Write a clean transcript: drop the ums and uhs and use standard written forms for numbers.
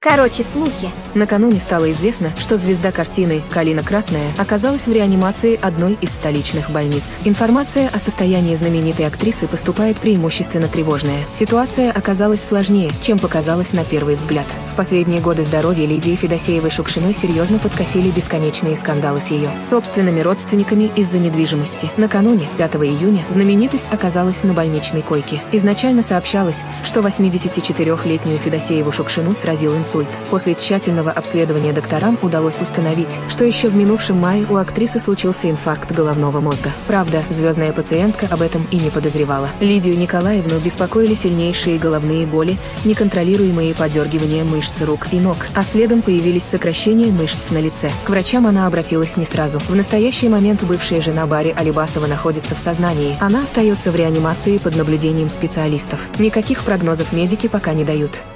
Короче, слухи. Накануне стало известно, что звезда картины «Калина Красная» оказалась в реанимации одной из столичных больниц. Информация о состоянии знаменитой актрисы поступает преимущественно тревожная. Ситуация оказалась сложнее, чем показалось на первый взгляд. В последние годы здоровье Лидии Федосеевой-Шукшиной серьезно подкосили бесконечные скандалы с ее собственными родственниками из-за недвижимости. Накануне, 5 июня, знаменитость оказалась на больничной койке. Изначально сообщалось, что 84-летнюю Федосееву-Шукшину сразил инсульт. После тщательного обследования докторам удалось установить, что еще в минувшем мае у актрисы случился инфаркт головного мозга. Правда, звездная пациентка об этом и не подозревала. Лидию Николаевну беспокоили сильнейшие головные боли, неконтролируемые подергивания мышц рук и ног, а следом появились сокращения мышц на лице. К врачам она обратилась не сразу. В настоящий момент бывшая жена Барри Алибасова находится в сознании. Она остается в реанимации под наблюдением специалистов. Никаких прогнозов медики пока не дают.